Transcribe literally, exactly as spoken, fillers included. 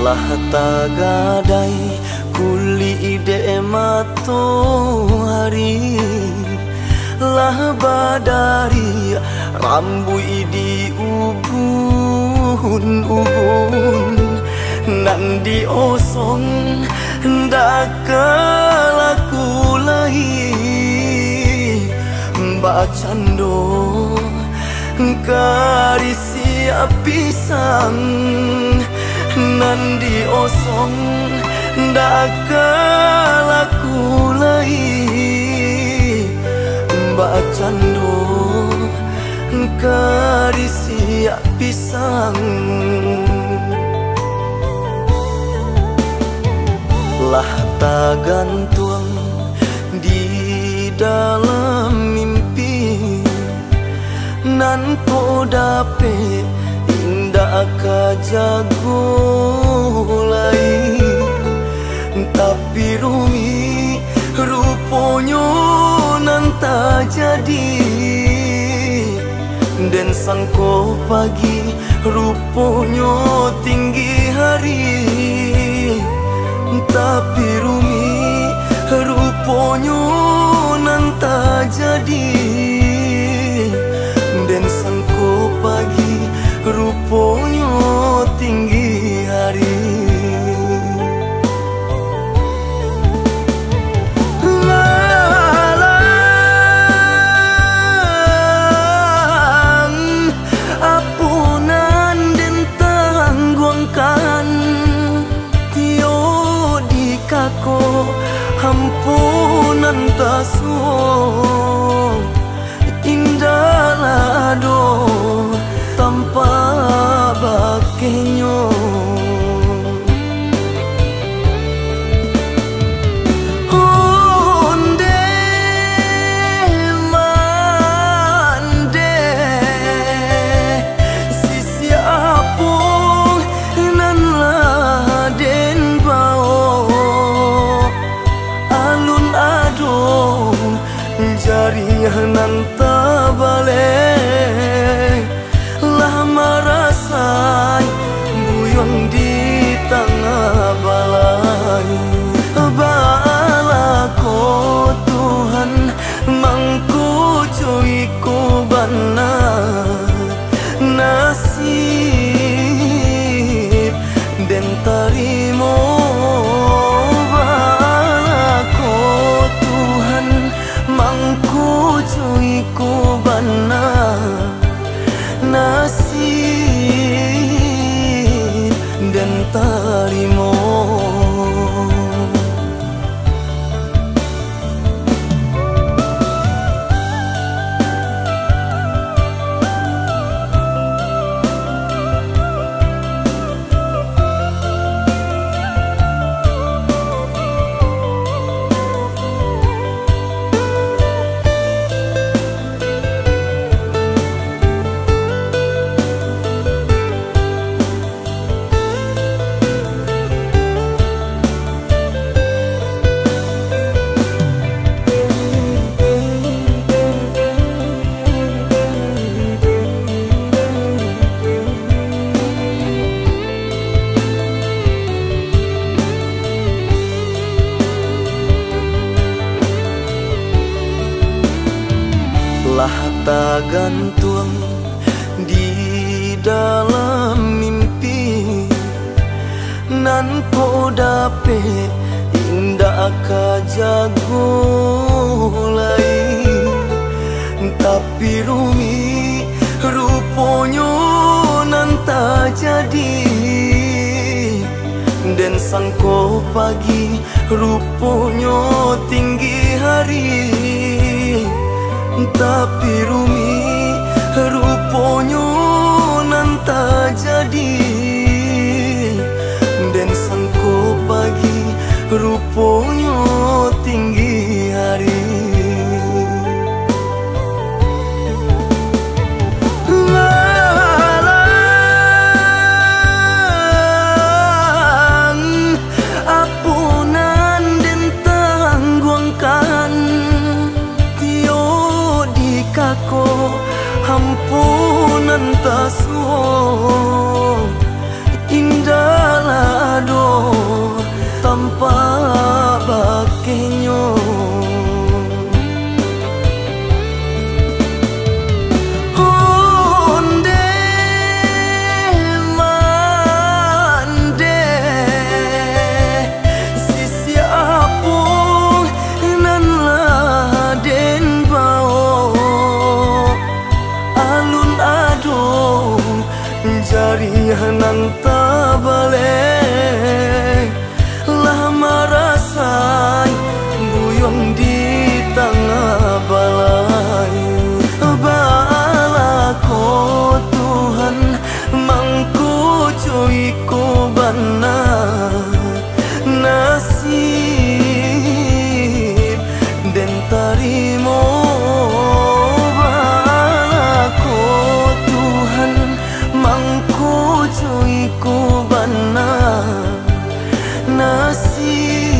lah tagadai kuli ide matahari lah badari rambu di ubun-ubun nandi osong ndak kalaku lahi mbak cando karisi pisang nandi osong ndak kalaku lahi mbak cando karisi pisang lah tagantung di dalam mimpi nan ko dape indah kajagulai tapi rumi ruponyo nan tak jadi dan sangko pagi ruponyo tinggi hari tapi rumi ruponyo nan tak jadi dan sangko pagi ruponyo tinggi hari lalang apunan dan tangguangkan tio di kako ampunan tasuo indah lado tanpa bakenyo onde mande si siapo nan laden bao alun ado jari nan tabale lah marasai buyong di tengah balai balako Tuhan mangku cuiku bana nasib dan tarimo balako Tuhan mangku cuiku bana nasib dan tarimo lah tagantung di dalam mimpi nan ko dape indah kajagulai tapi rumi ruponyo nan tak jadi dan sangko pagi ruponyo tinggi hari tapi rumi ruponyo nan tak jadi dan sangko pagi ruponyo tinggi hari lalang apunan dan tangguangkan kako ampunan tasuo indah jari hananta balik lah marasai buyong di tengah balai balako Tuhan mangku cuiku bana nasib dan tarimo balako Tuhan mangku cuiku bana nasib